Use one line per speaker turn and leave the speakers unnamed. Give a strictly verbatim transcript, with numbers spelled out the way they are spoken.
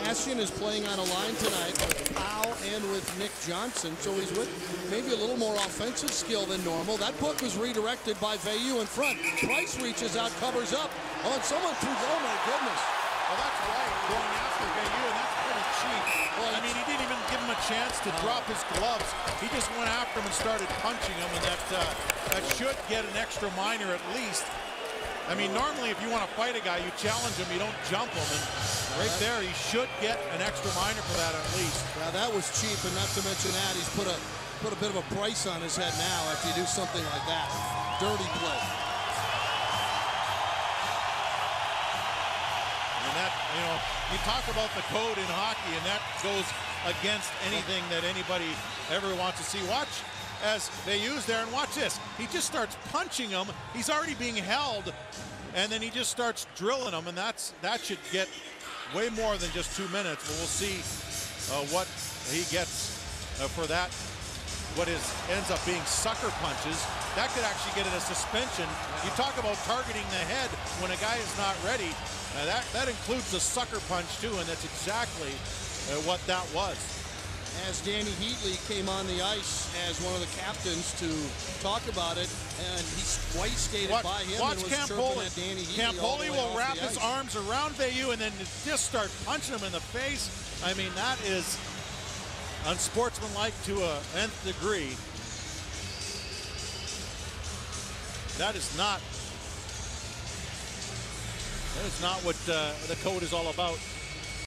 Kassian is playing on a line tonight with Powell and with Nick Johnson, so he's with maybe a little more offensive skill than normal. That puck was redirected by Veilleux in front. Price reaches out, covers up. Oh, and someone threw, oh my goodness.
Well, that's right, going after Veilleux, and that's pretty cheap. Well, I mean, he didn't even give him a chance to uh, drop his gloves. He just went after him and started punching him, and that, uh, that should get an extra minor at least. I mean, normally if you want to fight a guy, you challenge him, you don't jump him. And right there, he should get an extra minor for that at least.
Yeah, that was cheap, and not to mention that, he's put a put a bit of a price on his head now after you do something like that. Dirty play.
And that, you know, you talk about the code in hockey, and that goes against anything that anybody ever wants to see. Watch as they use there, and watch this. He just starts punching him. He's already being held, and then he just starts drilling him, and that's that should get way more than just two minutes. But we'll see uh, what he gets uh, for that. What is ends up being sucker punches. That could actually get it a suspension. You talk about targeting the head when a guy is not ready. Uh, that, that includes the sucker punch too, and that's exactly uh, what that was.
As Danny Heatley came on the ice as one of the captains to talk about it, and he white skated
watch,
by him
watch
and was
Campoli.
chirping at Danny Heatley.
Campoli will wrap his
ice.
arms around Veilleux and then just start punching him in the face. I mean, that is unsportsmanlike to a nth degree. That is not, that is not what uh, the code is all about.